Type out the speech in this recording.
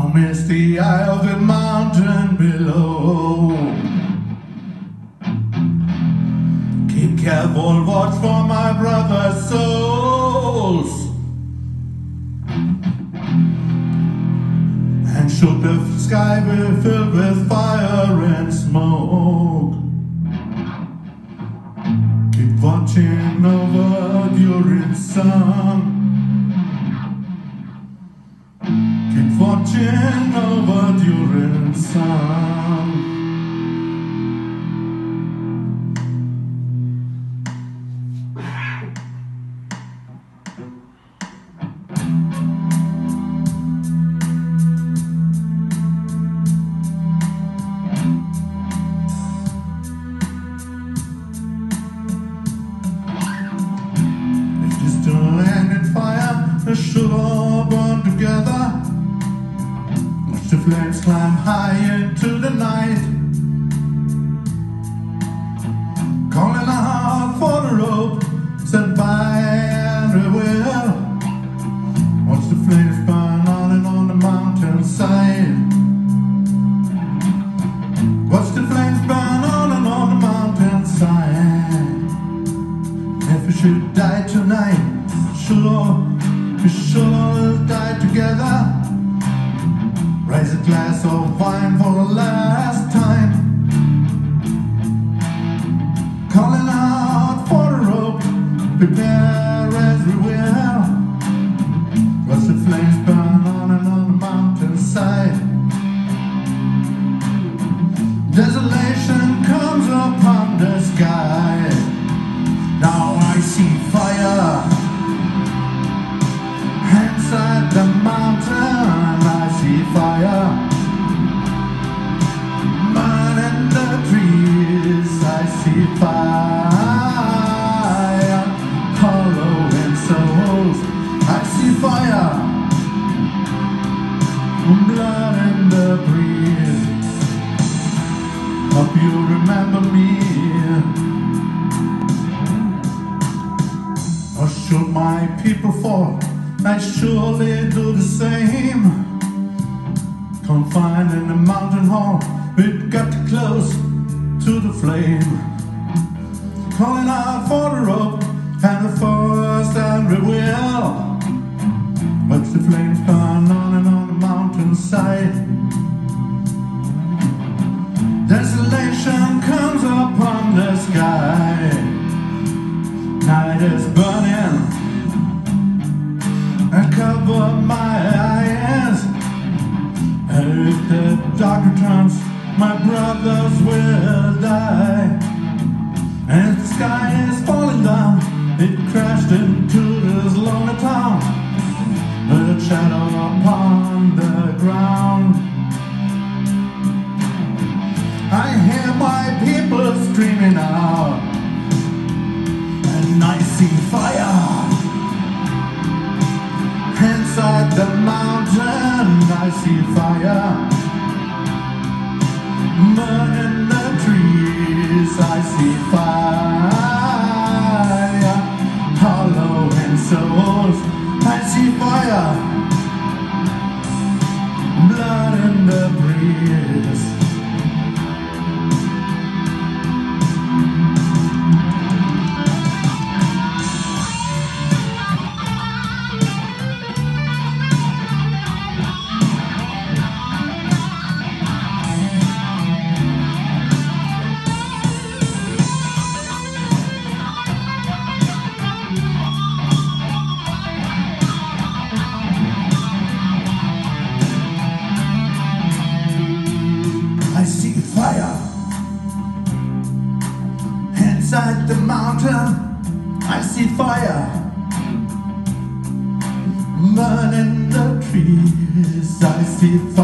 miss the eye of the mountain below. Keep careful watch for my brother's souls, and should the sky be filled with fire and smoke, keep watching over during sun. Keep watching over during sun. If this still landed fire, it should all burn together. The flames climb high into the night, calling out for the rope sent by everywhere. Watch the flames burn on and on the mountainside. Watch the flames burn on and on the mountainside. If we should die tonight, we should all die together. Raise a glass of wine for the last time, calling out for the rope, prepare everywhere. Watch the flames burn on and on the mountainside. Desolation comes upon the sky. Now I see fire inside the mountain. I see fire burning the trees. I see fire hollowing souls. I see fire, blood in the breeze. Hope you remember me. Or should my people fall, I surely do the same. Confined in the mountain hall, we've got too close to the flame, calling out for the rope and the forest, and we will watch the flames burn on and on the mountainside. Desolation comes upon the sky. Night is burning and cover my eyes. And if the dark returns, my brothers will die. And if the sky is falling down, it crashed into this lonely town with a shadow upon the ground. I hear my people screaming out, and I see fire inside the mountain. I see fire burning the trees. I see fire hollowing souls. I see fire, blood in the breeze. I see fire inside the mountain. I see fire burning the trees. I see fire